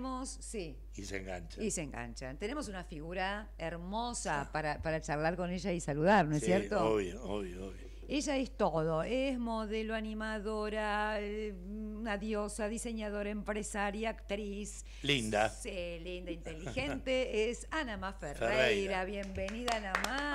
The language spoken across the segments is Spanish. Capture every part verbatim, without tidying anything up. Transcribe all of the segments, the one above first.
tenemos, sí. Y se enganchan. Y se enganchan. Tenemos una figura hermosa para, para charlar con ella y saludar, ¿no es Sí, cierto? obvio, obvio, obvio. Ella es todo, es modelo, animadora, eh, una diosa, diseñadora, empresaria, actriz. Linda. Sí, linda, inteligente. Es Anamá Ferreira. Ferreira. Bienvenida, Anamá.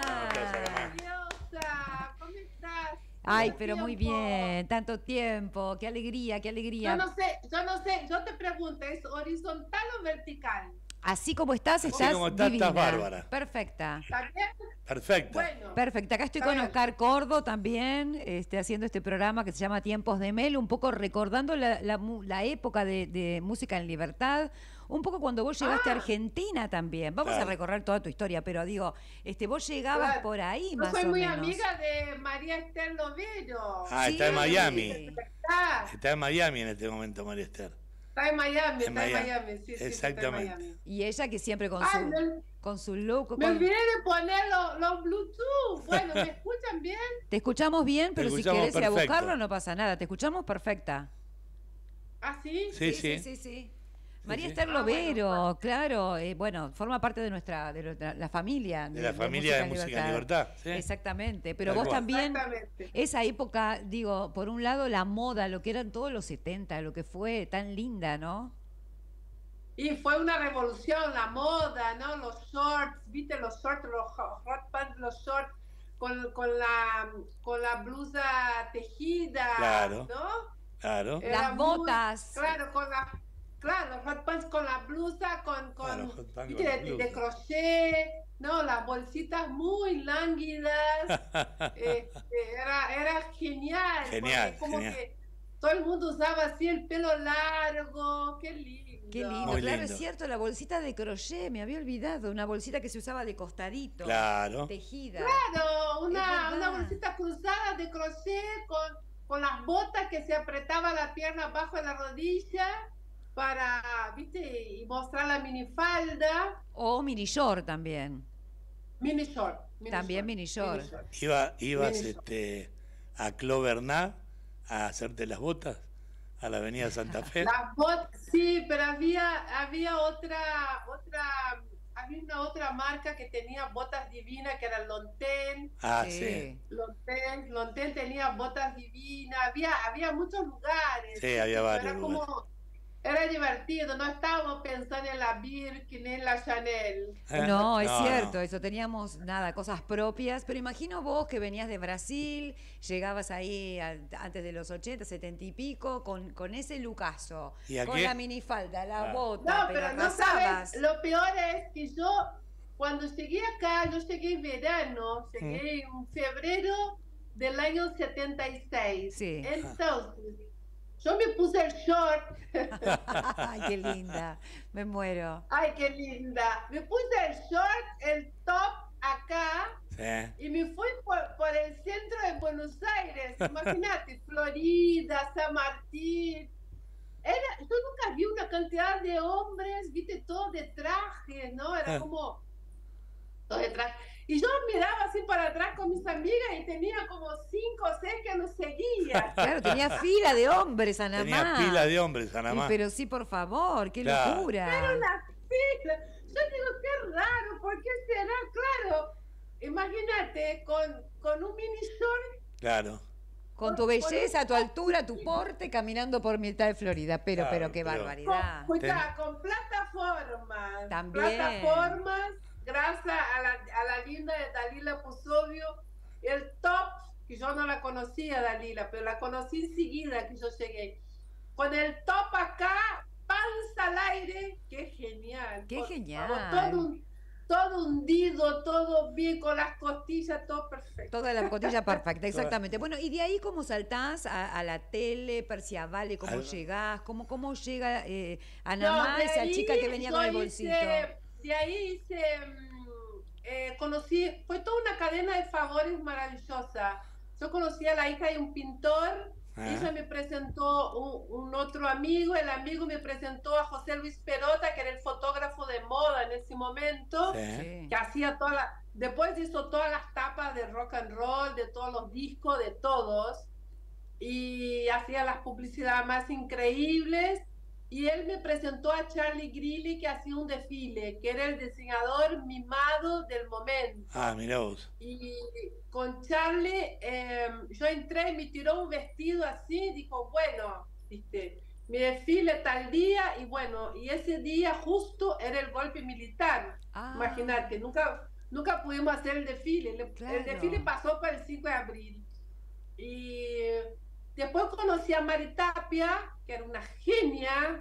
Diosa, ¿cómo estás? Ay, Tanto pero muy tiempo. bien, tanto tiempo, qué alegría, qué alegría. Yo no sé, yo no sé, yo te pregunto, ¿es horizontal o vertical? Así como estás, Así estás como estás, divina. estás bárbara. Perfecta. ¿Está bien? Perfecta. Bueno. Perfecto, acá estoy Está con bien. Oscar Cordo también, este, haciendo este programa que se llama Tiempos de Mel, un poco recordando la, la, mu- la época de, de Música en Libertad, un poco cuando vos llegaste Ah. a Argentina también. Vamos Claro. a recorrer toda tu historia, pero digo, este, vos llegabas Claro. por ahí Yo más soy o muy menos. amiga de María Esther Lovello. Ah, Sí. está en Miami. Está, Está en Miami en este momento, María Esther. está en Miami, En está en Miami. Miami, sí, sí, sí, Exactamente. está en Miami. Y ella que siempre con Ay, su, me- con su look. Me con- olvidé de poner los, los Bluetooth. Bueno, ¿me escuchan bien? Te escuchamos bien, pero si escuchamos querés ir a perfecto. buscarlo no pasa nada. Te escuchamos perfecta. ¿Ah, sí? Sí, sí, sí. sí, sí. María sí. Esther Ah, Lovero, bueno. claro, eh, bueno, forma parte de nuestra, de nuestra- la familia. De la familia de Música en Libertad, sí. Exactamente, pero Tal vos cual. también, Exactamente. esa época, digo, por un lado la moda, lo que eran todos los setenta, lo que fue tan linda, ¿no? Y fue una revolución, la moda, ¿no? Los shorts, ¿viste? Los shorts, los hot hot pants, los shorts con, con, la, con la blusa tejida, Claro. ¿no? Claro. Era Las muy- botas. claro, con la, claro, los hot pants con la blusa, con, con, Claro, hot pants ¿viste? con la de, blusa. de crochet, ¿no? Las bolsitas muy lánguidas. Este, era, era genial. Genial, porque como genial. que todo el mundo usaba así el pelo largo, qué lindo. Qué lindo, Muy claro, lindo. es cierto, la bolsita de crochet, me había olvidado, una bolsita que se usaba de costadito, Claro. tejida. Claro, Es una, verdad. una bolsita cruzada de crochet con, con las botas que se apretaba la pierna abajo de la rodilla para, viste, y mostrar la minifalda, O mini short también. mini short. Mini También short, mini short. Iba, ibas Mini este, a Cloverná a hacerte las botas a la avenida Santa Fe. Las botas, sí, pero había, había otra, otra, había una otra marca que tenía botas divinas que eran Lonten. Ah, sí. Lonten, Lonten tenía botas divinas, había, había muchos lugares. Sí, había pero varios Era como, era divertido, no estábamos pensando en la Birkin, en la Chanel. No, es No, cierto, no. eso teníamos nada, cosas propias, pero imagino vos que venías de Brasil, llegabas ahí a- antes de los ochenta, setenta y pico, con, con ese lucaso, ¿Y a con qué? la minifalda, la Ah. bota, No, pero, pero no arrasabas. sabes, lo peor es que yo, cuando llegué acá, yo llegué en verano, llegué en febrero del año setenta y seis. Sí. Entonces, yo me puse el short. Ay, qué linda, me muero. Ay, qué linda. Me puse el short, el top acá Sí. y me fui por, por el centro de Buenos Aires. Imagínate, Florida, San Martín. Era, yo nunca vi una cantidad de hombres, viste, todo de traje, ¿no? Era Ah. como todo de traje. Y yo miraba así para atrás con mis amigas y tenía como cinco o seis que nos seguían. Claro, tenía fila de hombres, Anamá. Tenía pila de hombres, Ana Y, Má. pero sí, por favor, qué Claro. locura. Era una fila. Yo digo, qué raro, ¿por qué será? Claro, imagínate, con, con un mini short. Claro. Con tu belleza, tu altura, tu porte, caminando por mitad de Florida. Pero, Claro, pero qué pero- barbaridad. Con, escuchá, con plataformas. También. Plataformas, gracias a la, a la linda de Dalila Pusovio. El top, que yo no la conocía, Dalila, pero la conocí enseguida que yo llegué. Con el top acá, panza al aire. Qué genial. Qué por genial. favor, todo, un- todo hundido, todo bien, con las costillas, todo perfecto. Toda la cotilla perfecta, exactamente. Bueno, y de ahí cómo saltás a, a la tele, Persia Vale, cómo Al- llegás, cómo, cómo llega eh, No, Anamá, de esa ahí chica que venía yo con el bolsito. hice- de ahí hice, mm, eh, conocí, fue toda una cadena de favores maravillosa. Yo conocí a la hija de un pintor, Ah. y ella me presentó un, un otro amigo, el amigo me presentó a José Luis Perota, que era el fotógrafo de moda en ese momento, Sí. Sí. que hacía toda la, después hizo todas las tapas de rock and roll, de todos los discos, de todos, y hacía las publicidades más increíbles. y él me presentó a Charlie Grilli, que hacía un desfile, que era el diseñador mimado del momento. Ah, mirá vos. Y con Charlie, eh, yo entré y me tiró un vestido así, dijo, bueno, ¿viste? Mi desfile tal día, y bueno, y ese día justo era el golpe militar. Ah. Imagínate, nunca, nunca pudimos hacer el desfile. El, Claro. el desfile pasó para el cinco de abril. Y después conocí a Mari Tapia, que era una genia,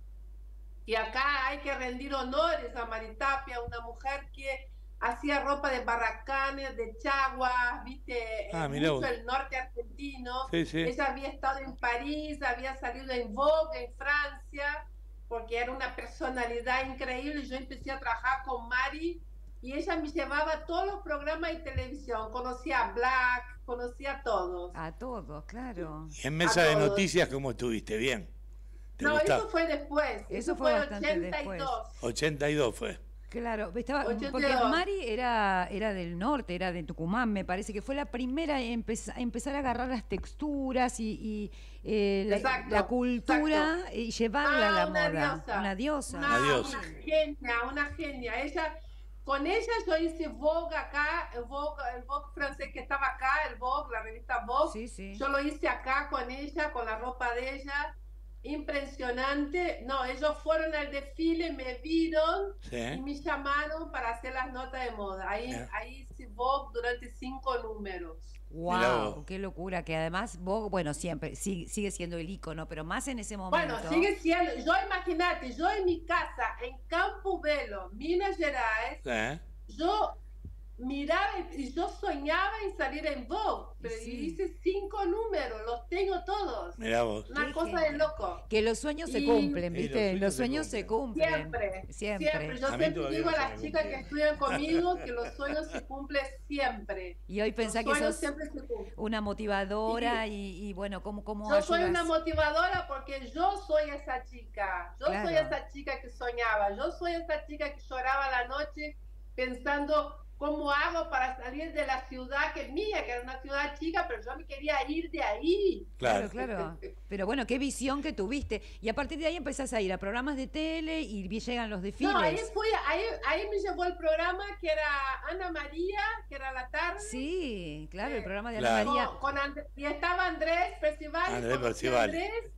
y acá hay que rendir honores a Mari Tapia, una mujer que hacía ropa de barracanes, de chaguas, viste, Ah, eh, mirá mucho vos. el norte argentino. Sí, sí. Ella había estado en París, había salido en Vogue en Francia, porque era una personalidad increíble. Yo empecé a trabajar con Mari y ella me llevaba a todos los programas de televisión. Conocía a Black, conocía a todos. A todos, claro. Y en mesa A de todos. noticias, ¿cómo estuviste? Bien. ¿Te No, gustaba? eso fue después. Eso Eso, fue fue bastante ochenta y dos. ochenta y dos fue. Claro, estaba, ochenta y porque dos. Mari era, era del norte, era de Tucumán, me parece que fue la primera en empeza- a empezar a agarrar las texturas y, y, eh, la, Exacto, la cultura exacto. y llevarla Ah, a la una moda. diosa. Una diosa. Una, Una diosa. una genia, una genia. Ella, con ella yo hice Vogue acá, el Vogue, el Vogue francés que estaba acá, el Vogue, la revista Vogue. Sí, sí. Yo lo hice acá con ella, con la ropa de ella. Impresionante. No, ellos fueron al desfile, me vieron y Sí. me llamaron para hacer las notas de moda. Ahí, Bien. ahí hice Vogue durante cinco números. Mirá Wow, vos. qué locura, que además vos, bueno, siempre sigue, sigue siendo el ícono, pero más en ese momento. Bueno, sigue siendo, yo imagínate, yo en mi casa, en Campo Belo, Minas Gerais, ¿Eh? yo miraba y yo soñaba en salir en Vogue, pero Sí. hice cinco números, los tengo todos. Mirá vos. Una Qué cosa genial. de loco. Que los sueños se Y- cumplen, Sí, ¿viste? los Los sueños sueños se se cumplen. Siempre, Siempre. siempre. Yo A mí siempre todavía digo no a se las me chicas que cumplieron. estudian conmigo que los sueños se cumplen siempre. Y hoy pensá Los que sueños sos siempre se cumplen. una motivadora y, y bueno, ¿cómo, cómo Yo soy ayudas? una motivadora porque yo soy esa chica. Yo Claro. soy esa chica que soñaba. Yo soy esa chica que lloraba a la noche pensando cómo hago para salir de la ciudad que es mía, que era una ciudad chica, pero yo me quería ir de ahí. Claro, Claro. claro. Pero bueno, qué visión que tuviste. Y a partir de ahí empezás a ir a programas de tele y vi- llegan los desfiles. No, ahí, fui, ahí, ahí me llevó el programa que era Ana María, que era la tarde. Sí, claro, el programa de Claro. Ana Con- María. con And- y estaba Andrés Percival. Andrés conocí a Percival. Andrés.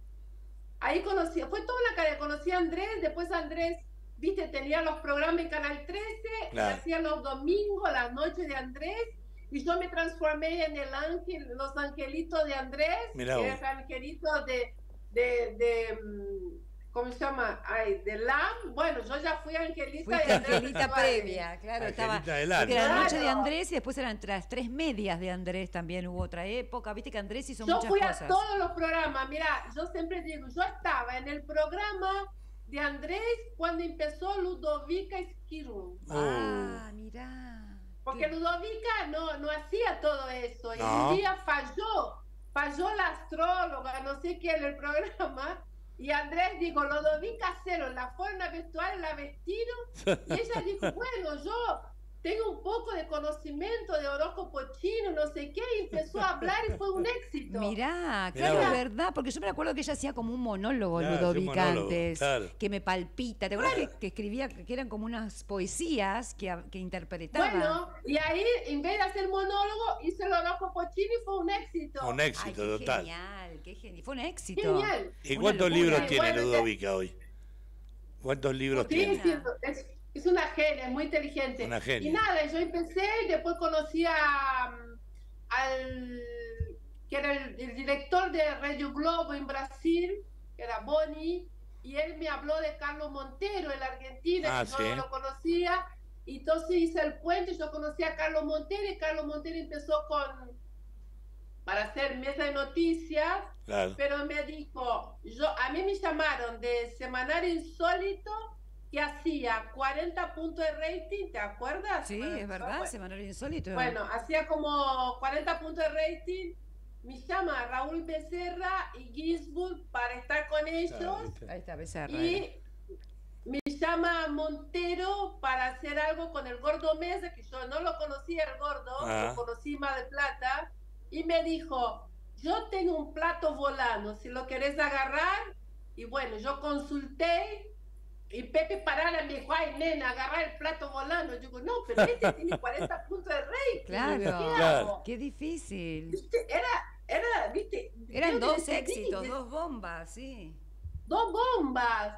Ahí conocí, fue toda la cara, conocí a Andrés, después Andrés, viste, tenía los programas en Canal trece, Claro. y hacía los domingos, las noches de Andrés, y yo me transformé en el ángel, los angelitos de Andrés, Mirá que vos. es angelito de, de, de, mm, ¿cómo se llama? Ay, de Lam. Bueno, yo ya fui angelita Fuiste de Andrés Angelita Percival. previa, claro, estaba. Angelita del Porque era la Claro. noche de Andrés y después eran las tres medias de Andrés también hubo otra época. Viste que Andrés hizo Yo muchas fui cosas. a todos los programas. Mira, yo siempre digo, yo estaba en el programa de Andrés cuando empezó Ludovica Esquirú. Ah, mirá. Porque Qué- Ludovica no, no hacía todo eso. Y No. un día falló. Falló la astróloga, no sé qué, en el programa. Y Andrés dijo, Ludovica cero, la fueron a vestuario, la vestieron. Y ella dijo, bueno, yo tengo un poco de conocimiento de horóscopo chino, no sé qué. Y empezó a hablar y fue un éxito. Mirá, Mirá claro, vos. es verdad, porque yo me acuerdo que ella hacía como un monólogo, Claro, hacía un Ludovica, monólogo, antes, claro. que me palpita. ¿Te acuerdas que, que escribía, que eran como unas poesías que, que interpretaba? Bueno, y ahí, en vez de hacer monólogo, hice el horóscopo chino y fue un éxito. Un Ay, éxito qué total. genial, qué genial. Fue un éxito. Genial. ¿Y Una cuántos locura. libros Sí, tiene bueno, Ludovica hoy? ¿Cuántos libros Sí, tiene? sí, es, es una genia, es muy inteligente. Una genia. Y nada, yo empecé y después conocí a, al que era el, el director de Radio Globo en Brasil, que era Boni, y él me habló de Carlos Montero, el argentino, Ah, que yo sí. no lo conocía. Y entonces hice el puente, yo conocí a Carlos Montero y Carlos Montero empezó con para hacer mesa de noticias. Claro. Pero me dijo, yo, a mí me llamaron de Semanario Insólito que hacía cuarenta puntos de rating, ¿te acuerdas? Sí, Bueno, es verdad, bueno, Semanario Insólito. Bueno, hacía como cuarenta puntos de rating. Me llama Raúl Becerra y Ginsburg para estar con ellos. Claro, ¿viste? Ahí está, Becerra. era. Y me llama Montero para hacer algo con el Gordo Mesa, que yo no lo conocía el Gordo, Ah. lo conocí más de Plata, y me dijo, yo tengo un plato volando, si lo querés agarrar, Y bueno, yo consulté y Pepe Parada me dijo, ay, nena, agarrar el plato volando. Yo digo, no, pero este tiene cuarenta puntos de Reiki. Claro, ¿Qué Claro. hago? qué difícil. ¿Viste? Era, era, viste. Eran yo dos decidí éxitos, que- dos bombas, sí. dos bombas.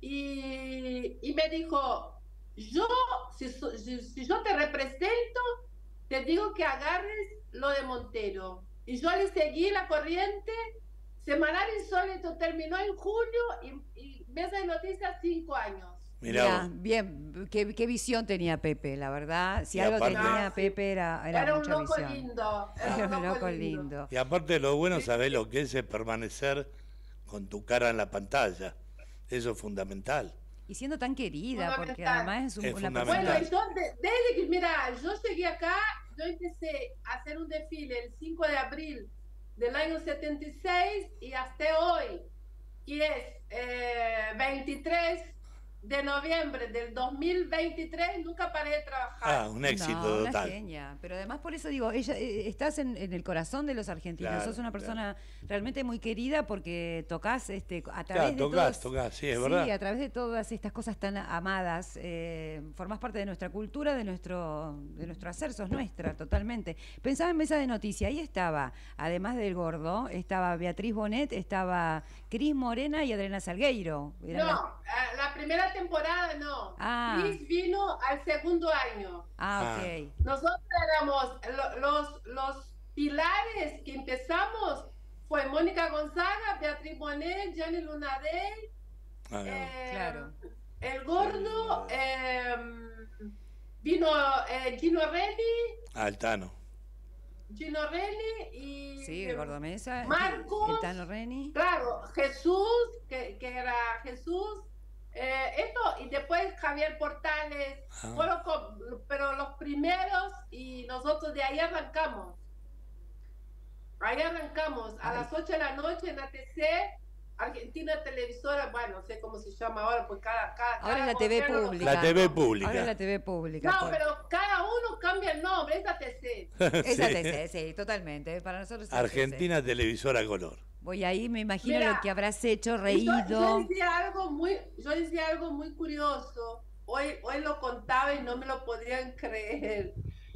Y, y me dijo, yo, si, so- si, si yo te represento, te digo que agarres lo de Montero. Y yo le seguí la corriente. Semanal Insólito terminó en julio y, y Mesa de Noticias cinco años. Mirá Ya, vos. bien, qué, qué visión tenía Pepe, la verdad. Si Y algo aparte- tenía Ah, sí. Pepe era, era, Era un mucha loco visión. lindo. Era un loco lindo. Y aparte de lo bueno, sabés lo que es, es permanecer con tu cara en la pantalla. Eso es fundamental. Y siendo tan querida, porque Fundamental. además es un- Es una fundamental. Bueno, persona... y yo, de- desde que, mira, yo llegué acá, yo empecé a hacer un desfile el cinco de abril del año setenta y seis y hasta hoy, que es eh, veintitrés de noviembre del dos mil veintitrés, nunca paré de trabajar. Ah, un éxito No, una total. genia. Pero además por eso digo, ella eh, estás en, en el corazón de los argentinos. Claro, Sos una persona realmente muy querida porque tocas este, a través Claro, de tocás, todos- tocás, sí, es sí, verdad. a través de todas estas cosas tan amadas, eh, formás parte de nuestra cultura, de nuestro, de nuestro hacer, sos nuestra, totalmente. Pensaba en Mesa de Noticias, ahí estaba, además del Gordo, estaba Beatriz Bonet, estaba Cris Morena y Adriana Salgueiro. Eran las- No, eh, la primera temporada no. Ah. Cris vino al segundo año. Ah, Ah. ok. Nosotros éramos lo- los, los pilares que empezamos fue Mónica Gonzaga, Beatriz Bonet, Gianni Lunadei, Ah, eh, Claro. El Gordo, eh, vino eh, Gino Reni, Altano. Gino Reni y Sí, el Gordo Mesa, Marcos. el Tano Reni. claro, Jesús, que, que era Jesús, eh, esto, y después Javier Portales, Ah. fueron co- pero los primeros y nosotros de ahí arrancamos. Ahí arrancamos, a Ay. las ocho de la noche en A T C, Argentina Televisora, bueno, no sé cómo se llama ahora, pues cada... cada Ahora cada es la T V gobierno- pública. La T V pública. Ahora es la T V pública. No, por- pero cada uno cambia el nombre, es A T C. Es Sí. A T C, sí, totalmente. Para nosotros es A T C. Argentina Televisora Color. Voy ahí, me imagino Mira, lo que habrás hecho, Y Yo, reído. yo decía algo muy, yo decía algo muy curioso. Hoy, hoy lo contaba y no me lo podrían creer.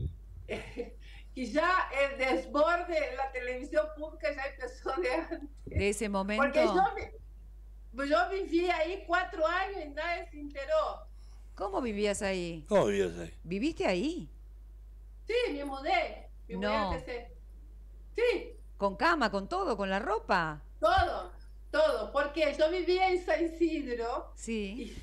Que ya el desborde de la televisión pública ya empezó de antes. De ese momento. Porque yo, vi- yo viví ahí cuatro años y nadie se enteró. ¿Cómo vivías ahí? Obvio, sí. ¿Viviste ahí? Sí, me mudé. Me mudé No. a T C. Sí, ¿Con cama, con todo, con la ropa? todo, todo. Porque yo vivía en San Isidro. Sí.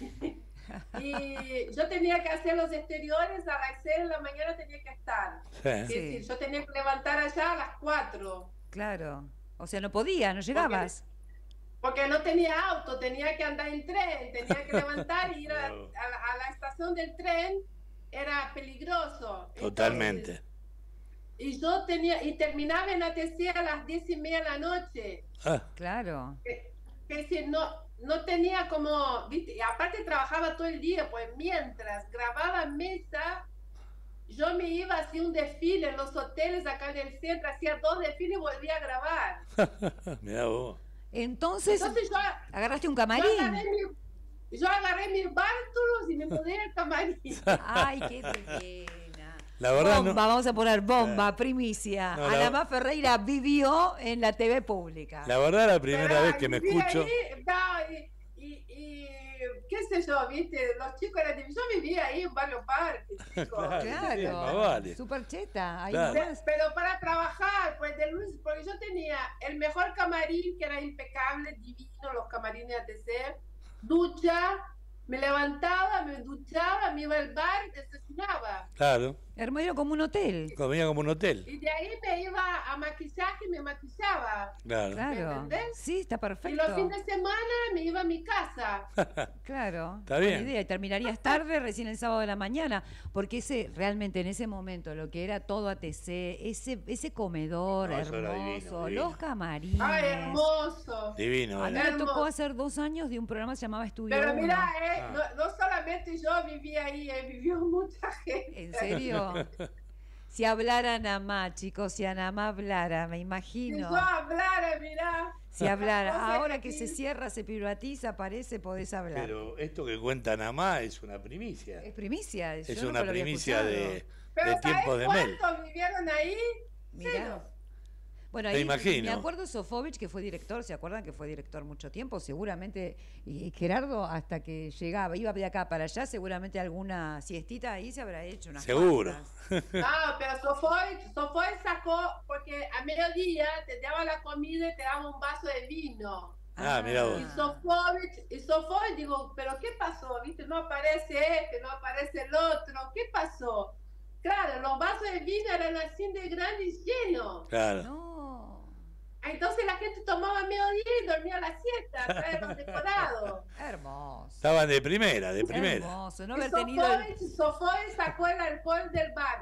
Y yo tenía que hacer los exteriores, a las seis de la mañana tenía que estar. Sí. Es decir, yo tenía que levantar allá a las cuatro, Claro. O sea, no podías, no llegabas. porque no tenía auto, tenía que andar en tren, tenía que levantar y ir a, No. a la, a la estación del tren, era peligroso. Totalmente. Entonces, y yo tenía, y terminaba en A T C a las diez y media de la noche. Ah, Claro. Que- que decir, no, no tenía como, ¿viste? Y aparte trabajaba todo el día, pues mientras grababa Mesa, yo me iba a hacer un desfile en los hoteles acá en el centro, hacía dos desfiles y volvía a grabar. mirá vos. Entonces, Entonces yo, agarraste un yo agarré, camarín. mi- yo agarré mis bártulos y me mudé al camarín. Ay, qué divina. La verdad no- bomba, vamos a poner bomba, primicia. No, la- Adamás Ferreira vivió en la T V pública. La verdad la primera Pero vez que me viví escucho. ahí, no, y, y- y, qué sé yo, viste, los chicos eran, yo vivía ahí en Barrio Parque, chicos. Claro. Claro, más vale. super cheta, ahí Claro. nomás. Pero para trabajar, pues de Luis, porque yo tenía el mejor camarín, que era impecable, divino, los camarines de A T C, ducha, me levantaba, me duchaba, me iba al bar y desayunaba. Claro, Hermoso como un hotel. comía como un hotel. Y de ahí me iba a maquillaje y me maquillaba. Claro. Claro. ¿Entendés? Sí, está Y perfecto. los fines de semana me iba a mi casa. Claro. Está buena bien. idea. Y terminarías tarde, recién el sábado de la mañana, porque ese realmente en ese momento lo que era todo A T C, ese ese comedor No, eso era hermoso, divino, divino. los camarines. Ay, hermoso. Divino. A mí era. me tocó Hermoso. hacer dos años de un programa que se llamaba Estudio Pero Uno. mira, eh, Ah. no, no solamente yo viví ahí, eh, vivió mucha gente. ¿En serio? Si hablara Namá, chicos, si Namá hablara, me Si imagino. yo hablara, mirá. Si hablara. Cosa Ahora que sí. se cierra, se privatiza, parece, podés hablar. Pero esto que cuenta Namá es una primicia. Es primicia. Es yo una nunca lo había primicia escuchado. de, Pero de tiempos ¿sabés de Mel. cuántos vivieron ahí? Mirá. Ceros. Bueno, Me ahí imagino. me acuerdo Sofovich, que fue director, ¿se acuerdan que fue director mucho tiempo? Seguramente, y Gerardo, hasta que llegaba, iba de acá para allá, seguramente alguna siestita ahí se habrá hecho. Unas Seguro. cuantas. No, pero Sofoy, Sofoy sacó, porque a mediodía te daba la comida y te daba un vaso de vino. Ah, mirá vos. Y Sofovich, y Sofovich, digo, ¿pero qué pasó? ¿Viste? No aparece este, no aparece el otro. ¿Qué pasó? Claro, los vasos de vino eran así de grandes y llenos. Claro. No. Entonces la gente tomaba mediodía y dormía la siesta, atrás de los decorados. Hermoso. Estaban de primera, de primera. Hermoso. No Y haber tenido. el- Sofovich, Sofovich sacó el alcohol del bar.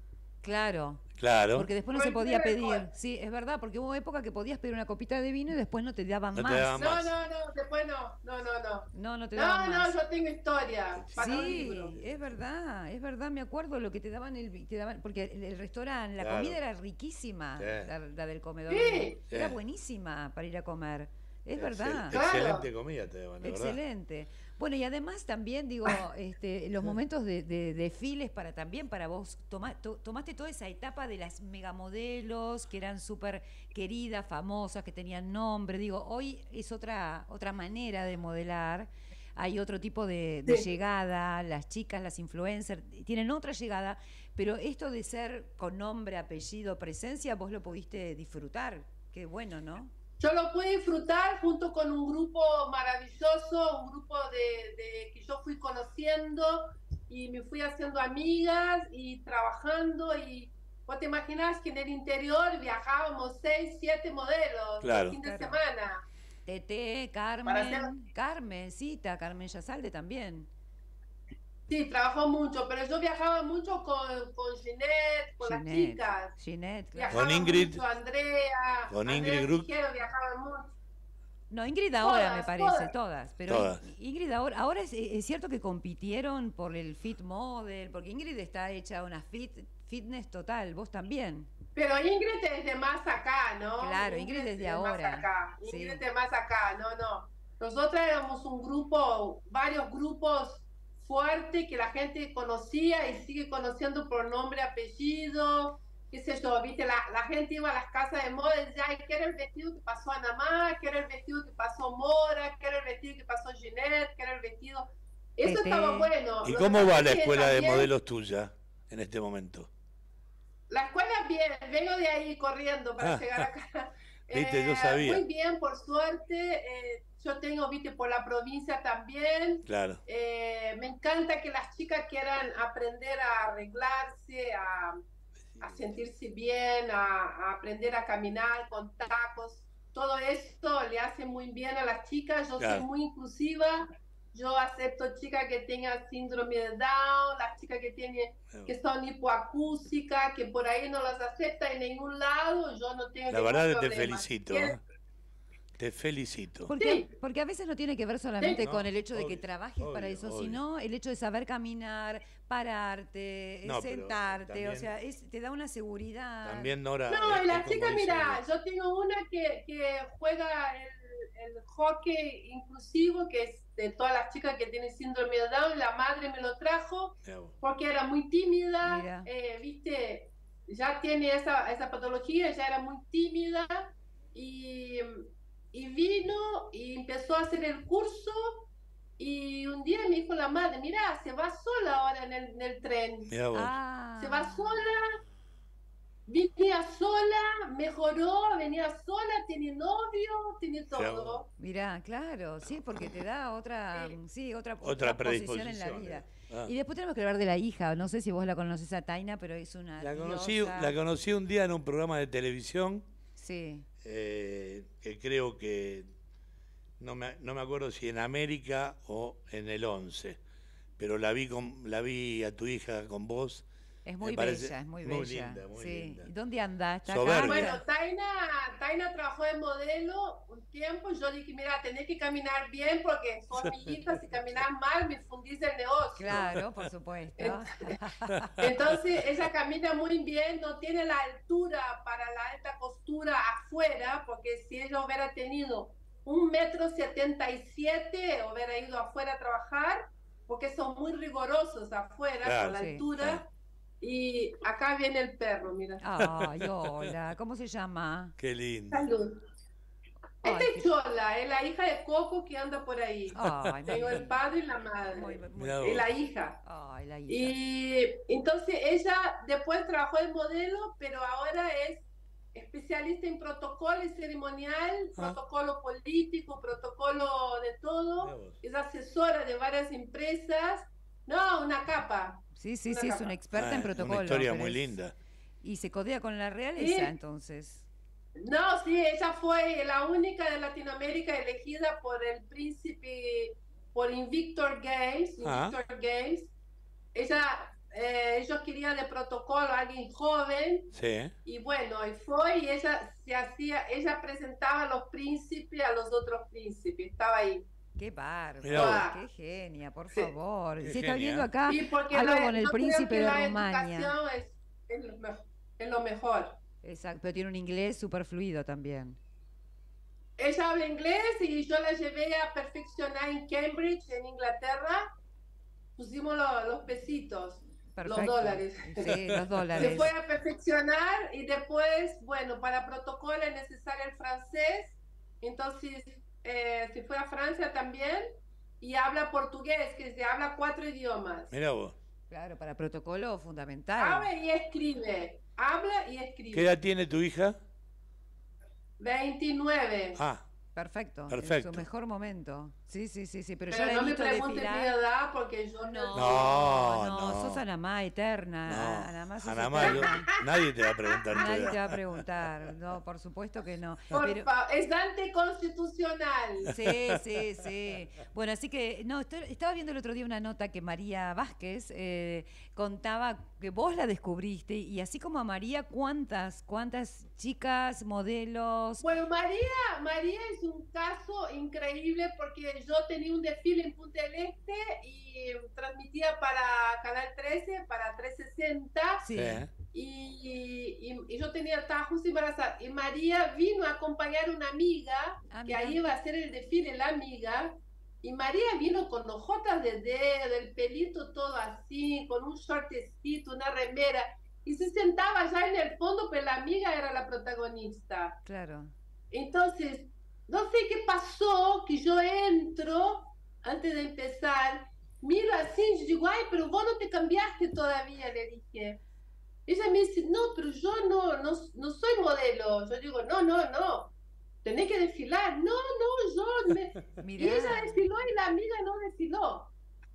Claro. Claro. Porque después no se Prohibido podía el pedir. alcohol. Sí, es verdad, porque hubo época que podías pedir una copita de vino y después no te daban No te más. daban No, más. no, no, después no, no, no, no. No, no te No, daban no, más. yo tengo historia para los Sí, libros. es verdad, es verdad, me acuerdo lo que te daban el vi- te daban, porque el, el restaurante, la Claro. comida era riquísima, Sí. la, la del comedor. Sí. Era Sí. buenísima para ir a comer. Es Excel- verdad. Claro. Excelente comida te daban, de verdad. Excelente. Bueno, y además también, digo, este, los momentos de, de desfiles para también para vos, toma- to- tomaste toda esa etapa de las megamodelos que eran súper queridas, famosas, que tenían nombre. Digo, hoy es otra, otra manera de modelar. Hay otro tipo de, de Sí. llegada, las chicas, las influencers, tienen otra llegada, pero esto de ser con nombre, apellido, presencia, vos lo pudiste disfrutar. Qué bueno, ¿no? Yo lo pude disfrutar junto con un grupo maravilloso, un grupo de, de que yo fui conociendo y me fui haciendo amigas y trabajando y vos te imaginás que en el interior viajábamos seis, siete modelos Claro. el fin de Claro. semana. Tete, Para Carmen, Carmencita, Carmen Yasalde también. Sí, trabajó mucho, pero yo viajaba mucho con, con Ginette, con las Ginette, chicas. Ginette, claro. Viajaba Con Ingrid. mucho, Andrea. Con Andrea Ingrid Gru- Tijero viajaba mucho. No, Ingrid ahora Todas, me parece, todas. todas. Pero Todas. Ingrid ahora, ahora es, es cierto que compitieron por el fit model, porque Ingrid está hecha una fit, fitness total, vos también. Pero Ingrid es de más acá, ¿no? Claro, Ingrid es de ahora, Más acá. sí. Ingrid es de más acá, no, no. Nosotras éramos un grupo, varios grupos fuertes que la gente conocía y sigue conociendo por nombre, apellido, qué sé yo, viste, la, la gente iba a las casas de moda y decía, ay, ¿qué era el vestido que pasó Anamá? ¿Qué era el vestido que pasó Mora? ¿Qué era el vestido que pasó Ginette? ¿Qué era el vestido? Eso Tete. estaba bueno. ¿Y Lo cómo que va pasa la es que escuela de también- modelos tuya en este momento? La escuela bien, vengo de ahí corriendo para Ah, llegar acá. viste, yo Eh, sabía. Muy bien, por suerte. Eh, yo tengo, viste, por la provincia también. Claro. Eh, me encanta que las chicas quieran aprender a arreglarse, a, a sentirse bien, a, a aprender a caminar con tacos. Todo esto le hace muy bien a las chicas. Yo Claro. soy muy inclusiva. Yo acepto chicas que tengan síndrome de Down, las chicas que tienen que son hipoacúsicas, que por ahí no las acepta en ningún lado. Yo no tengo La ningún verdad que te problema. felicito. ¿Quieren- ¿eh? Te felicito. Porque, Sí. porque a veces no tiene que ver solamente Sí. con No, el hecho de que obvio, trabajes para obvio, eso, obvio. sino el hecho de saber caminar, pararte, No, pero sentarte, también- o sea, es, te da una seguridad. También Nora. No, es- y la es como chica, dice mira, ella. yo tengo una que, que juega el, el hockey inclusivo, que es de todas las chicas que tienen síndrome de Down. La madre me lo trajo Mirá vos. porque era muy tímida, Mira. eh, viste, ya tiene esa, esa patología, ya era muy tímida y, y vino y empezó a hacer el curso y un día me dijo la madre, mira, se va sola ahora en el, en el tren, Mirá vos. Ah. se va sola, venía sola, mejoró, venía sola, tiene novio, tiene todo. Mirá, claro, sí, porque te da otra, Sí. sí, otra, Otra posición en la predisposición. vida. Ah. Y después tenemos que hablar de la hija, no sé si vos la conoces a Taina, pero es una La conocí, diosa. la conocí un día en un programa de televisión, Sí, eh, que creo que, no me, no me acuerdo si en América o en el once, pero la vi, con, la vi a tu hija con vos Es muy Me parece bella, es muy muy bella. linda, muy sí. linda. ¿Dónde anda? ¿Está Soberbia. acá? Bueno, Taina, Taina trabajó de modelo un tiempo. Yo dije, mira, tenés que caminar bien porque son mi hija. Si caminas mal, me fundís el negocio. Claro, por supuesto. Entonces, ella camina muy bien, no tiene la altura para la alta costura afuera, porque si ella hubiera tenido un metro setenta y siete, hubiera ido afuera a trabajar, porque son muy rigurosos afuera Claro, con la sí, altura. claro. Y acá viene el perro, mira. Ay, hola. ¿Cómo se llama? Qué lindo. Salud. Ay, Esta qué- es Chola, es la hija de Coco que anda por ahí. Ay, muy Tengo el lindo. padre y la madre. Muy, muy Mirá Y vos. la hija. Ay, la hija. Y entonces ella después trabajó de modelo, pero ahora es especialista en protocolo y ceremonial, Ah. protocolo político, protocolo de Mirá todo. vos. Es asesora de varias empresas. No, una capa. Sí, sí, una sí, es capa. una experta Ah, en protocolo. una historia pero muy es- linda. Y se codea con la realeza, Sí. entonces. No, sí, ella fue la única de Latinoamérica elegida por el príncipe, por Invictor Games, Ah. Invictor Games. Ella, eh, ellos querían de protocolo a alguien joven, Sí. y bueno, y fue, y ella se hacía, ella presentaba a los príncipes, a los otros príncipes, estaba ahí. Qué bárbaro, Mirá qué genia, por Sí. favor. Qué Se está genia. viendo acá Y porque algo la- con el yo creo príncipe que de la Rumania. educación es, es lo mejor, es lo mejor. Exacto, pero tiene un inglés súper fluido también. Ella habla inglés y yo la llevé a perfeccionar en Cambridge, en Inglaterra. Pusimos lo- los pesitos, Perfecto. los dólares. Sí, los Se dólares. fue a perfeccionar y después, bueno, para protocolo es necesario el francés. Entonces, eh, se fue a Francia también y habla portugués, que se habla cuatro idiomas. Mirá vos. Claro, para protocolo fundamental. Habla y escribe. Habla y escribe. ¿Qué edad tiene tu hija? veintinueve. Ah, Perfecto, Perfecto. en su mejor momento. Sí, sí, sí, sí, pero, yo Pero la he no me visto preguntes mi desfilar. edad porque yo No, No, no, no. sos Anamá eterna. no. Anamá sos Anamá, yo- eterna. nadie te va a preguntar tu Nadie te va edad. a preguntar. No, por supuesto que no. Por Pero, fa- es anticonstitucional. sí, sí, sí. Bueno, así que, no, estoy- estaba viendo el otro día una nota que María Vázquez eh, contaba que vos la descubriste y así como a María, ¿cuántas, cuántas chicas, modelos? Bueno, María, María es un caso increíble porque yo tenía un desfile en Punta del Este y transmitía para Canal trece, para trescientos sesenta, Sí. Sí. y, y- y yo tenía, estaba justo embarazada. Y María vino a acompañar a una amiga, Ah, que mirá. ahí iba a hacer el desfile la amiga, y María vino con hojotas de dedo, el pelito todo así, con un shortecito, una remera, y se sentaba allá en el fondo, pero la amiga era la protagonista. Claro. Entonces, no sé qué pasó, que yo entro, antes de empezar, miro así, y digo, ay, pero vos no te cambiaste todavía, le dije. Ella me dice, no, pero yo no, no, no soy modelo. Yo digo, no, no, no, tenés que desfilar. No, no, yo... Me... Y Mirá. ella desfiló y la amiga no desfiló.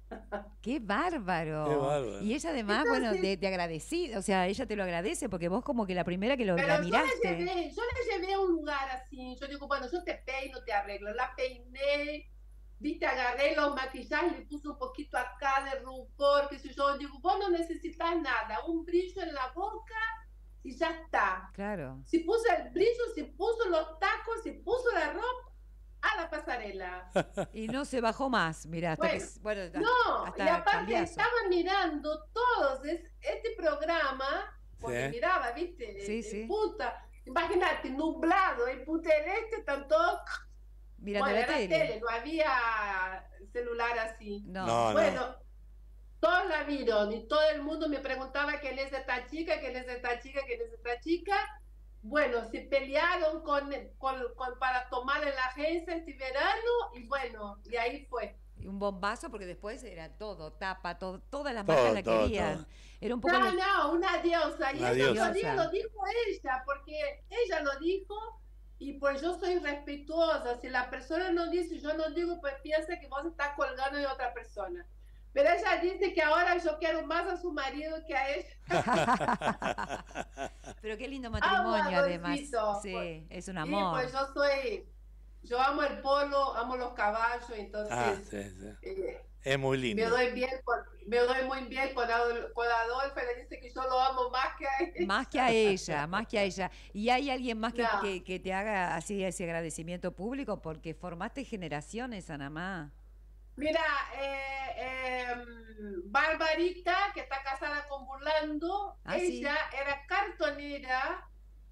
Qué bárbaro. Qué bárbaro. Y ella además, Entonces- bueno, de, de agradecida, o sea, ella te lo agradece porque vos como que la primera que lo, Pero la yo la, miraste. llevé, yo la llevé a un lugar así. Yo digo, bueno, yo te peino, te arreglo. La peiné, viste, agarré los maquillajes, le puse un poquito acá de rubor, qué sé yo. Digo, vos no necesitas nada, un brillo en la boca y ya está. Claro. Se puso el brillo, se puso los tacos, se puso la ropa a la pasarela. Y no se bajó más, mira, hasta Bueno, que bueno, hasta- No, hasta y aparte cambiazo. estaba mirando todos es- este programa, porque Sí. miraba, viste, Sí, en sí. puta, imagínate, nublado, en Punta del Este están todos, Mirando bueno, la era tele. tele, no había celular así. No. No, Bueno, todos la vieron y todo el mundo me preguntaba quién es esta chica, quién es esta chica, quién es esta chica. Bueno, se pelearon con, con, con- para tomar en la agencia este verano y bueno, y ahí fue. Y un bombazo porque después era todo, tapa, todo, todas las Todo, marcas la todo, querían. todo. Era un poco No, lo- no, una diosa. Y Una eso diosa. lo dijo, lo dijo ella, porque ella lo dijo y pues yo soy respetuosa. Si la persona no dice, yo no digo, pues piensa que vos estás colgando de otra persona. Pero ella dice que ahora yo quiero más a su marido que a ella. Pero qué lindo Amo matrimonio a además. Dolcito. Sí, es un Y amor. pues yo soy, yo amo el polo, amo los caballos, entonces Ah, sí, sí. eh, Es muy me lindo. doy bien con, me doy muy bien con, Adol con Adolfo, le dice que yo lo amo más que a ella. Más que a ella, más que a ella. ¿Y hay alguien más que, No. que, que te haga así ese agradecimiento público? Porque formaste generaciones, Anamá. Mira, eh, eh, Barbarita, que está casada con Burlando, Ah, ella sí. Era cartonera,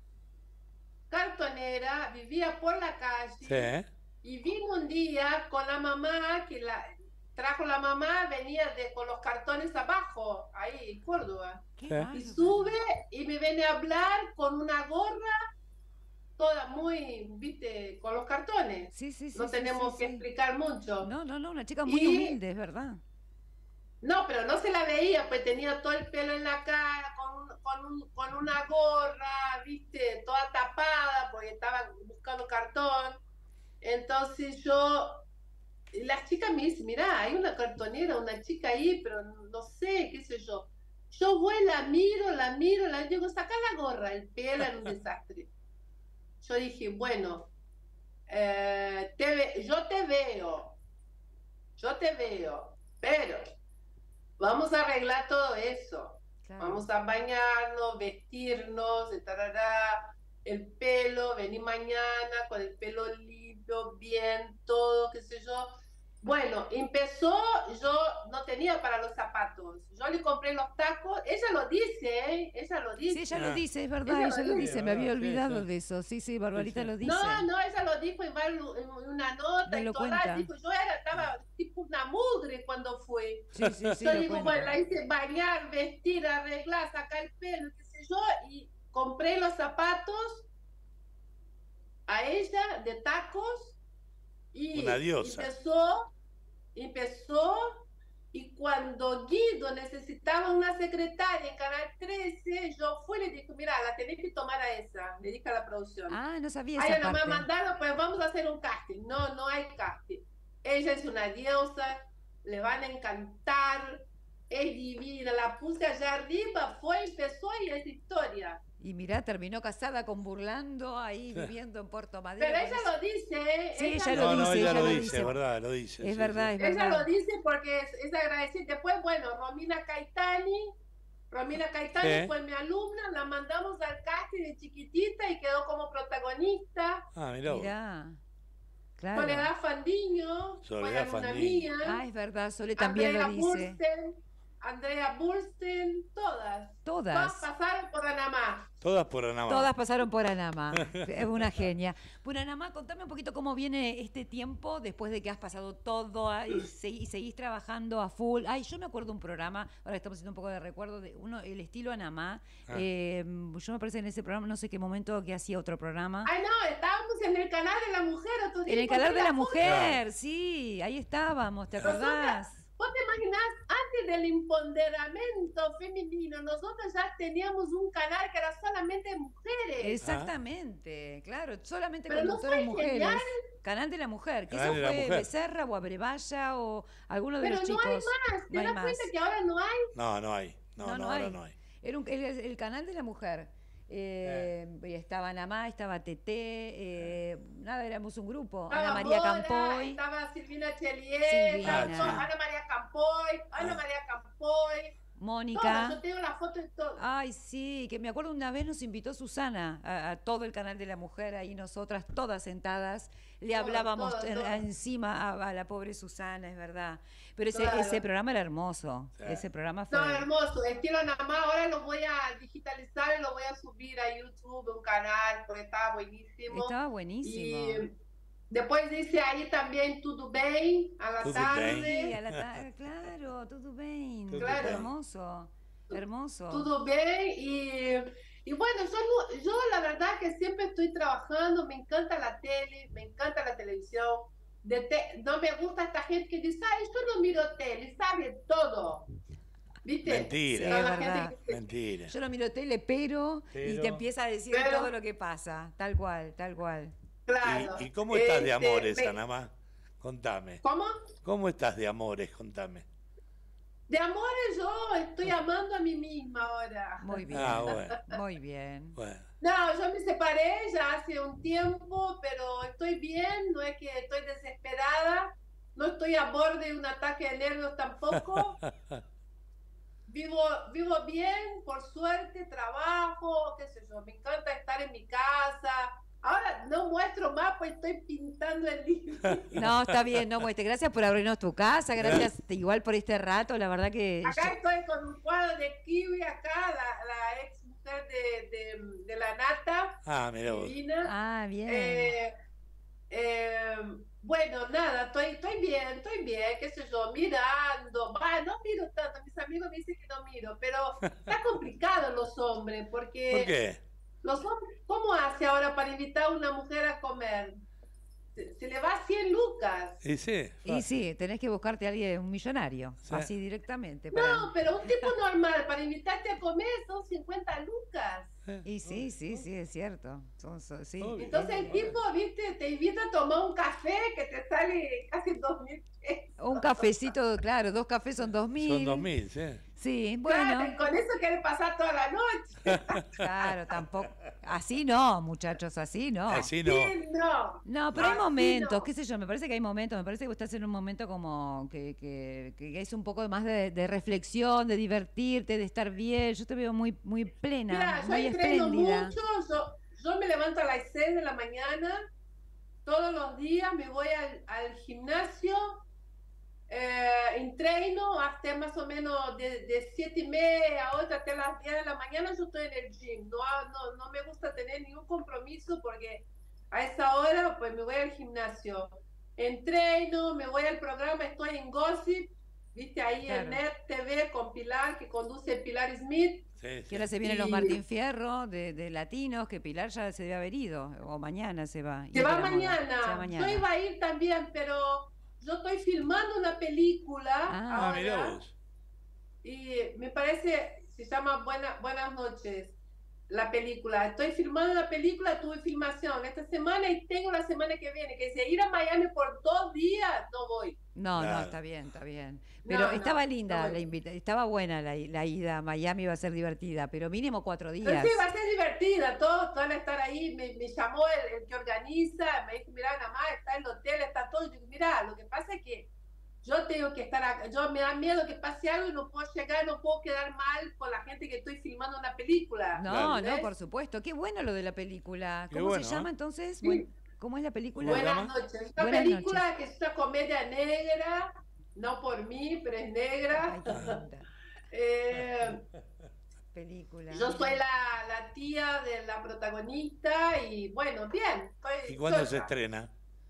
cartonera, vivía por la calle, Sí. y vino un día con la mamá, que la trajo la mamá, venía de, con los cartones abajo, ahí en Córdoba. Qué Sí. bárbaro. Y sube y me viene a hablar con una gorra, toda muy, viste, con los cartones. Sí, sí, sí. No sí, tenemos sí, que sí. explicar mucho. No, no, no, una chica muy Y- humilde, es verdad. No, pero no se la veía, pues tenía todo el pelo en la cara, con, un- con, un- con una gorra, viste, toda tapada, porque estaba buscando cartón. Entonces yo, y las chicas me dicen, mirá, hay una cartonera, una chica ahí, pero no sé, qué sé yo. Yo voy, la miro, la miro, la digo, saca la gorra, el pelo era un desastre. Yo dije, bueno, eh, te ve- yo te veo, yo te veo, pero vamos a arreglar todo eso. Claro. Vamos a bañarnos, vestirnos, y tarará, el pelo, vení mañana con el pelo limpio, bien, todo, qué sé yo. Bueno, empezó, yo no tenía para los zapatos. Yo le compré los tacos, ella lo dice, ¿eh? Ella lo dice. Sí, ella Ah. lo dice, es verdad, Ella ella lo lo dice, dice, me verdad, había sí, olvidado sí. de eso. Sí, sí, Barbarita Sí, sí. lo dice. No, no, ella lo dijo en, varios- en una nota Me y lo toda, cuenta. dijo, yo era, estaba tipo una mugre cuando fui. Sí, sí, sí, Yo lo digo, cuenta. bueno, la hice bañar, vestir, arreglar, sacar el pelo, qué sé yo, y compré los zapatos a ella de tacos y Una diosa. empezó, empezó, y cuando Guido necesitaba una secretaria en Canal trece, yo fui y le dije, mira, la tenés que tomar a esa, le dije a la producción. Ah, no sabía A esa ella no me ha parte. mandado, pues vamos a hacer un casting. No, no hay casting. Ella es una diosa, le van a encantar, es divina, la puse allá arriba, fue, empezó y es historia. Y mirá, terminó casada con Burlando, ahí Sí. viviendo en Puerto Madero. Pero con ella ese- lo dice, ¿eh? Sí, ella lo lo No, no, dice, ella ella lo lo dice, dice. es verdad, lo dice. Es sí, verdad, sí. es Ella verdad. lo dice porque es, es agradecida. Después, bueno, Romina Caetani, Romina Caetani Sí. fue mi alumna, la mandamos al casting de chiquitita y quedó como protagonista. Ah, mirá vos. Mirá. Claro. Soledad Fandiño, fue Soledad la alumna Fandiño. mía. Ah, es verdad, Sole también Andrea lo dice. Bursten, Andrea Bursten, todas. Todas. Todas pasaron por Anamá. Todas por Anamá. Todas pasaron por Anamá. Es una genia. Bueno, Anamá, contame un poquito cómo viene este tiempo después de que has pasado todo ah, y, se- y seguís trabajando a full. Ay, yo me acuerdo un programa, ahora estamos haciendo un poco de recuerdo de uno, el estilo Anamá. Ah. Eh, yo me parece en ese programa, no sé qué momento que hacía otro programa. Ay, no, estábamos en el canal de la mujer. Otro día En el encontré canal de la foto. mujer, sí, ahí estábamos, ¿te acordás? ¿Vos te imaginás, antes del empoderamiento femenino, nosotros ya teníamos un canal que era solamente de mujeres? Exactamente, claro, solamente Pero no conductoras fue mujeres. genial. Canal de la Mujer, que Canal eso de la fue Mujer. Becerra o Abrevaya o alguno de Pero los no chicos. hay más. ¿Te No hay das más. cuenta que ahora no hay? No, no hay. No, No, no, no ahora hay. no hay. Era un- el, el canal de la mujer. Eh, y estaba Namá, estaba Teté, eh, nada, éramos un grupo. Estaba Ana María Mora, Campoy. estaba Silvina Chelier, Silvina. estaba Ah, sí. Ana María Campoy, Ana Ah. María Campoy. Mónica. Todas, yo tengo la foto de todo. Ay, sí, que me acuerdo una vez nos invitó Susana a, a todo el canal de la mujer, ahí nosotras todas sentadas, le Todas, hablábamos todas, en- todas. encima a, a la pobre Susana, es verdad. Pero ese, Claro. ese programa era hermoso, Sí. ese programa fue... No, hermoso. Estilo Namá, ahora lo voy a digitalizar y lo voy a subir a YouTube, un canal, porque estaba buenísimo. Estaba buenísimo. Y después dice ahí también Tudo Bem, a la Tudo tarde. Sí, a la ta- claro, todo bien, Tudo Claro. bem. hermoso, hermoso. Tudo bien y, y bueno, yo, no- yo la verdad que siempre estoy trabajando, me encanta la tele, me encanta la televisión. De te- no me gusta esta gente que dice, ay, yo no miro tele, sabe todo. ¿Viste? Mentira. Sí, Toda es la verdad. gente que- Mentira. Yo no miro tele, pero, y Pero- te empieza a decir Pero- todo lo que pasa, tal cual, tal cual. Claro. ¿Y, y cómo estás de Este, amores, me- Anamá? Contame. ¿Cómo? ¿Cómo estás de amores? Contame. De amores yo estoy amando a mí misma ahora. Muy bien, Ah, bueno. muy bien. Bueno. No, yo me separé ya hace un tiempo, pero estoy bien, no es que estoy desesperada, no estoy a borde de un ataque de nervios tampoco. vivo bien, por suerte, trabajo, qué sé yo, me encanta estar en mi casa. Ahora no muestro más, pues estoy pintando el libro. No, está bien, no muestre. Gracias por abrirnos tu casa, gracias igual por este rato, la verdad que... Acá yo- estoy con un cuadro de Kiwi, acá, la, la ex mujer de, de, de la Nata, Ah, mira vos. divina. Ah, bien. Eh, eh, bueno, nada, estoy, estoy bien, estoy bien, qué sé yo, mirando. Va, no miro tanto, mis amigos me dicen que no miro, pero está complicado los hombres, porque ¿Por qué? los hombres, ¿cómo hace ahora para invitar a una mujer a comer? Se, se le va cien lucas. Y sí, Y fácil. sí, tenés que buscarte a alguien, un millonario, Sí. así directamente. Para... No, pero un tipo normal para invitarte a comer son cincuenta lucas. Y sí, sí, sí, es cierto. Son, son- sí. Obvio. Entonces el tipo, viste, te invita a tomar un café que te sale casi dos mil pesos. Un cafecito, claro, dos cafés son dos mil. Son dos mil, sí. Sí, Claro, bueno, y con eso quieres pasar toda la noche. claro, tampoco. Así no, muchachos, así no. Así no. Sí, no. No, pero hay Así momentos, no. qué sé yo, me parece que hay momentos, me parece que vos estás en un momento como que, que, que es un poco más de, de reflexión, de divertirte, de estar bien. Yo te veo muy, muy plena, Mira, yo muy entreno espléndida. mucho, yo, yo me levanto a las seis de la mañana, todos los días me voy al, al gimnasio, eh, entreno hasta más o menos de, de siete y media a ocho hasta las diez de la mañana yo estoy en el gym, no, no, no me gusta tener ningún compromiso porque a esa hora pues me voy al gimnasio, entreno, me voy al programa, estoy en Gossip, viste ahí Claro. en Net T V con Pilar, que conduce Pilar Smith. Sí, sí. Que ahora se vienen los Y- Martín Fierro de, de latinos, que Pilar ya se debe haber ido, o mañana se va. y Se es de va la moda. mañana. Se va mañana. Yo iba a ir también, pero yo estoy filmando una película Ah, Ah, ahora mirá vos. y me parece, se llama Buena, Buenas noches, la película. Estoy filmando la película, tuve filmación esta semana y tengo la semana que viene, que si ir a Miami por dos días, no voy. No, no, Claro. está bien, está bien. Pero No, no, estaba linda no. la invita, estaba buena la, la ida a Miami, va a ser divertida, pero mínimo cuatro Pero días. sí, va a ser divertida, todos van a estar ahí, me, me llamó el, el que organiza, me dijo, mira, nada más, está el hotel, está todo, y digo, mira, lo que pasa es que yo tengo que estar acá, yo me da miedo que pase algo y no puedo llegar, no puedo quedar mal con la gente que estoy filmando una película. No, Claro. no, ¿Entendés? por supuesto. Qué bueno lo de la película. Qué ¿Cómo bueno, se llama ¿eh? entonces? Sí. Buen- ¿Cómo es la película? ¿Cómo se Buenas llama? noches. Una Buenas película que es una comedia negra, no por mí, pero es negra. Ay, qué linda Eh, película. yo soy la, la tía de la protagonista y bueno, bien. Estoy ¿Y cuándo se suelta. estrena?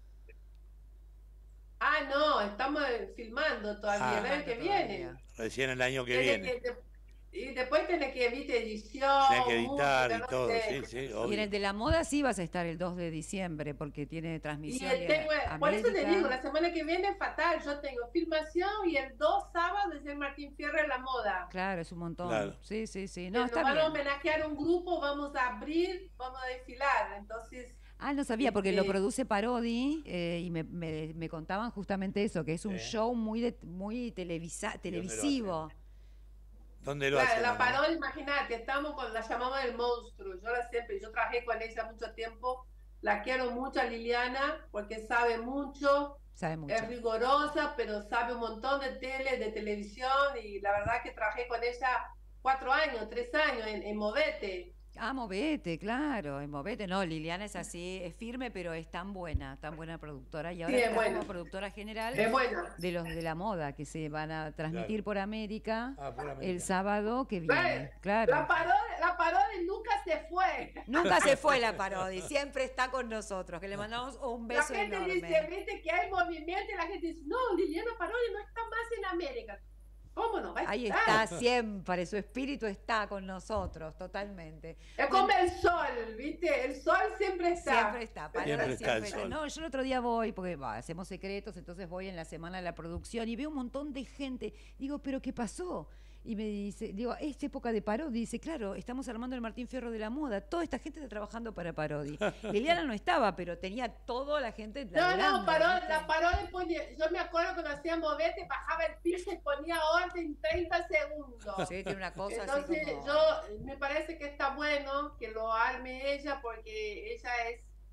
Ah, no, estamos filmando todavía, Ah. el año que viene. Recién el año que Tiene viene. que- de- y después tenés que viste edición, Tiene que editar música, y no todo, sé. sí, sí, Y en obvio. el de la moda sí vas a estar el dos de diciembre porque tiene Y transmisión el de tengo, por eso te América. digo, la semana que viene es fatal. Yo tengo filmación y el dos sábados es el Martín Fierro en la moda. Claro, es un montón. Claro. Sí, sí, sí. Que No, nos está van a bien. homenajear un grupo, vamos a abrir, vamos a desfilar. Entonces, Ah, no sabía, porque lo Este- produce Parodi eh, y me, me- me contaban justamente eso, que es un Sí. show muy de- muy televisa, dónde lo televisivo. ¿Dónde lo claro, hacen? la mamá? parodia, imagínate, estamos con, la llamamos el monstruo. Yo la siempre, yo trabajé con ella mucho tiempo. La quiero mucho a Liliana porque sabe mucho, Sabe mucho. es rigorosa, pero sabe un montón de tele, de televisión y la verdad que trabajé con ella cuatro años, tres años en, en Movete. Ah, Movete, claro, en Movete. No, Liliana es así, es firme, pero es tan buena, tan buena productora. Y ahora Sí, es está buena. como productora general Es buena. de los de la moda, que se van a transmitir Claro. por América Ah, por América. el sábado que Claro, viene. Claro. La parodia, la parodia nunca se fue. Nunca se fue la Parodi, siempre está con nosotros, que le mandamos un La beso gente enorme. dice, viste que hay movimiento y la gente dice, no, Liliana Parodi no está más en América. ¿Cómo no va a Ahí estar? está siempre, su espíritu está con nosotros, totalmente. Es como el sol, ¿viste? El sol siempre está. Siempre está, Parodi Siempre está siempre el está. sol. No, yo el otro día voy, porque bah, hacemos secretos, entonces voy en la semana de la producción y veo un montón de gente. Digo, ¿pero qué pasó? Y me dice, digo, es época de Parodi. Dice, claro, estamos armando el Martín Fierro de la moda. Toda esta gente está trabajando para Parodi. Liliana no estaba, pero tenía toda la gente No, laburando, no, Parodi, ¿viste? la Parodi ponía, yo me acuerdo cuando hacía movete, bajaba el piso y ponía orden en treinta segundos. Sí, tiene una cosa Entonces así como... yo, me parece que está bueno que lo arme ella porque ella es,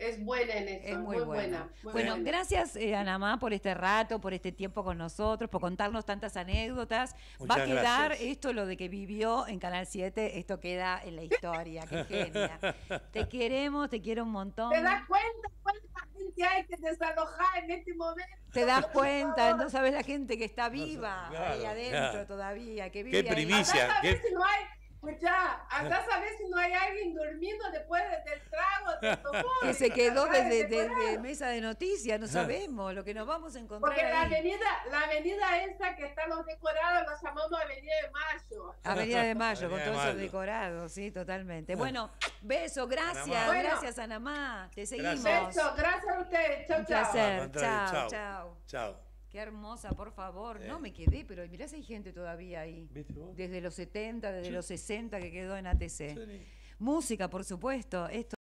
es buena en eso, Es muy, muy, buena. buena. muy bueno, buena. gracias eh, Anamá por este rato, por este tiempo con nosotros, por contarnos tantas anécdotas. Muchas Va a quedar gracias. esto, lo de que vivió en Canal siete, esto queda en la historia. Qué genia. Te queremos, te quiero un montón. ¿Te das cuenta cuánta gente hay que desalojar en este momento? Te das Por cuenta, favor. no sabes la gente que está viva claro, ahí adentro claro. todavía, que vive Qué ahí. primicia. Andá a ver ¿Qué? si no hay, escuchá, andá a ver si no hay alguien durmiendo después de- del trago del tomó. Que se quedó Acá desde de, desesperado. de mesa de noticias, no sabemos lo que nos vamos a encontrar Porque la ahí. avenida, la avenida esa que está los decorados la llamamos Avenida de Mayo. Avenida de Mayo, con Avenida de todos esos Mayo. decorados, sí, totalmente. Bueno, beso, gracias, Anamá. Bueno. gracias Anamá, te seguimos. Gracias. Beso, gracias a ustedes. Chau, Un chau. placer, Al contrario, chao, chao. chao. Chao. Qué hermosa, por favor. Sí. No me quedé, pero mirá si hay gente todavía ahí. ¿Viste vos? Desde los setenta, desde los sesenta que quedó en A T C. Sí. Música, por supuesto. Esto